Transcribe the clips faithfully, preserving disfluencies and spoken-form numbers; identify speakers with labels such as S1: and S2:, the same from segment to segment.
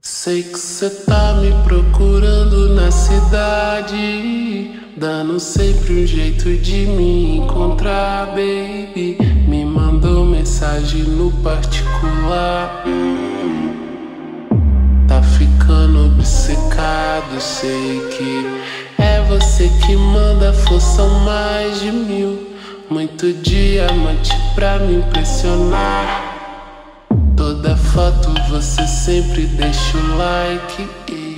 S1: Sei que cê tá me procurando na cidade, dando sempre um jeito de me encontrar, baby. Me mandou mensagem no particular. Tá ficando obcecado, sei que é você que manda, força mais de mil. Muito diamante pra me impressionar. Toda foto você sempre deixa o like,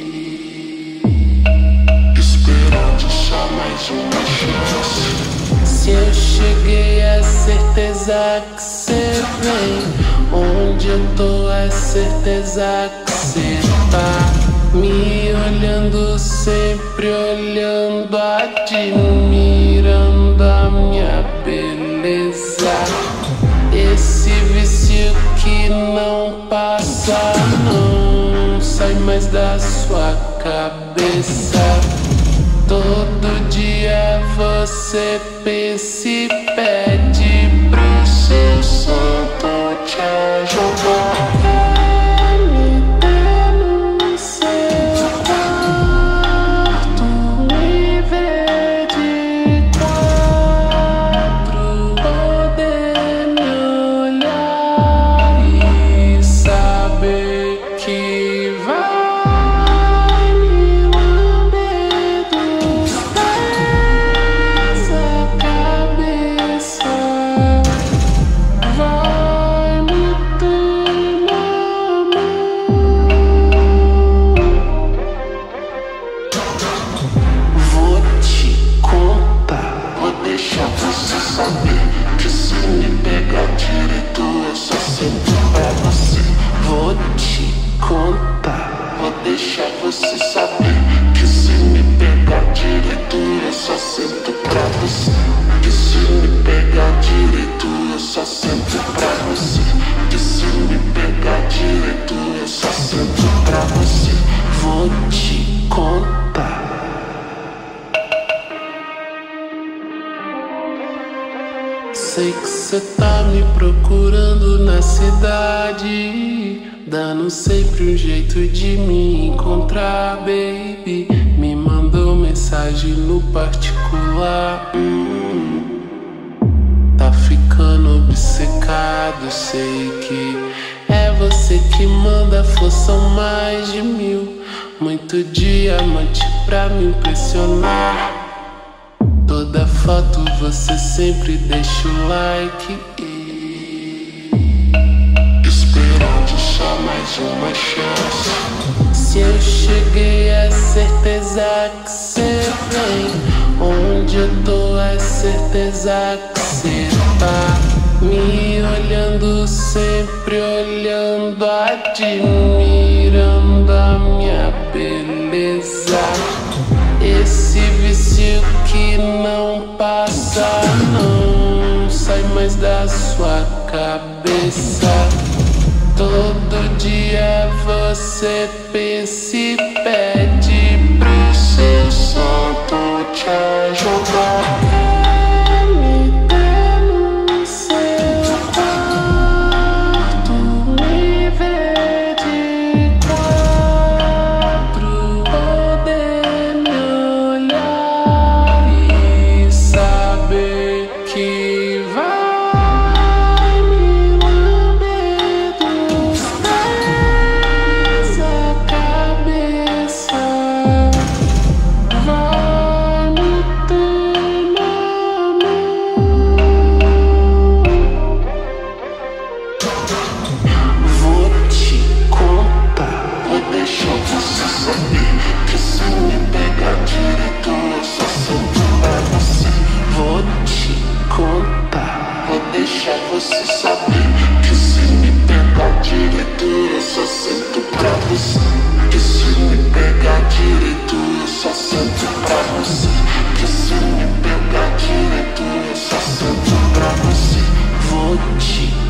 S1: esperando só mais uma chance. Se eu cheguei, é certeza que cê vem. Onde eu tô, é certeza que cê tá me olhando, sempre olhando, admirando a minha beleza. Esse vício que não passa, não sai mais da sua cabeça. Todo dia você pensa e pede pro seu santo te ajudar. Vou te contar, vou deixar você saber que se me pegar direito eu só sento pra você. Que se me pegar direito eu só sento pra você. Que se me pegar direito eu só sento pra você. Vou te contar. Sei que cê tá me procurando na cidade, dando sempre um jeito de me encontrar, baby. Me mandou mensagem no particular. hum, Tá ficando obcecado, sei que é você que manda, força mais de mil. Muito diamante pra me impressionar. Toda foto você sempre deixa o like, esperando só mais uma chance. Se eu cheguei, é certeza que cê vem. Onde eu tô, é certeza que cê tá me olhando, sempre olhando, admirando a minha beleza. Esse vício que não passa, não sai mais da sua cabeça. Todo dia você pensa e pede pro seu santo te ajudar. Você saber que se me pegar direito eu só sento pra você. Que se me pegar direito eu só sento pra você. Que se me pegar direito eu só sento pra você. Vou te